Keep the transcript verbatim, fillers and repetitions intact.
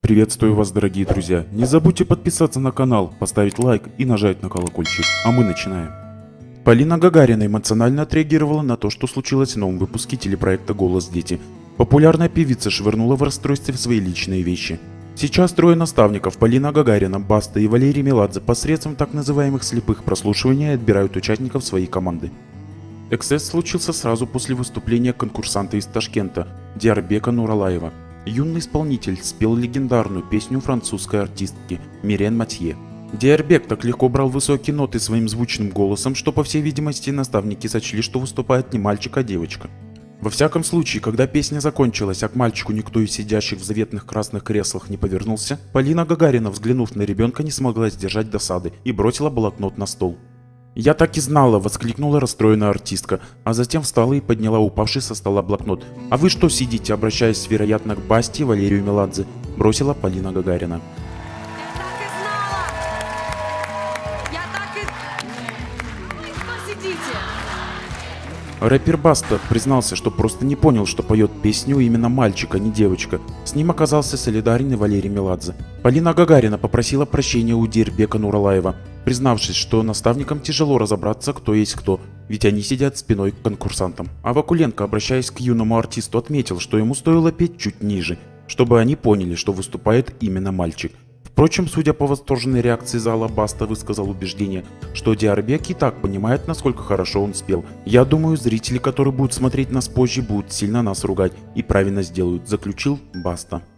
Приветствую вас, дорогие друзья. Не забудьте подписаться на канал, поставить лайк и нажать на колокольчик. А мы начинаем. Полина Гагарина эмоционально отреагировала на то, что случилось в новом выпуске телепроекта «Голос дети». Популярная певица швырнула в расстройстве свои личные вещи. Сейчас трое наставников Полина Гагарина, Баста и Валерий Меладзе посредством так называемых слепых прослушиваний отбирают участников своей команды. Эксцесс случился сразу после выступления конкурсанта из Ташкента Диарбека Нуралаева. Юный исполнитель спел легендарную песню французской артистки Мирен Матье. Диарбек так легко брал высокие ноты своим звучным голосом, что по всей видимости наставники сочли, что выступает не мальчик, а девочка. Во всяком случае, когда песня закончилась, а к мальчику никто из сидящих в заветных красных креслах не повернулся, Полина Гагарина, взглянув на ребенка, не смогла сдержать досады и бросила блокнот на стол. «Я так и знала!» – воскликнула расстроенная артистка, а затем встала и подняла упавший со стола блокнот. «А вы что сидите?» – обращаясь, вероятно, к Басте и Валерию Меладзе, бросила Полина Гагарина. Я так и знала! Я так и... Вы что сидите? Рэпер Баста признался, что просто не понял, что поет песню именно мальчик, а не девочка. С ним оказался солидарен и Валерий Меладзе. Полина Гагарина попросила прощения у Диарбека Нуралаева, признавшись, что наставникам тяжело разобраться, кто есть кто, ведь они сидят спиной к конкурсантам. А Вакуленко, обращаясь к юному артисту, отметил, что ему стоило петь чуть ниже, чтобы они поняли, что выступает именно мальчик. Впрочем, судя по восторженной реакции зала, Баста высказал убеждение, что Диарбек и так понимает, насколько хорошо он спел. «Я думаю, зрители, которые будут смотреть нас позже, будут сильно нас ругать и правильно сделают», заключил Баста.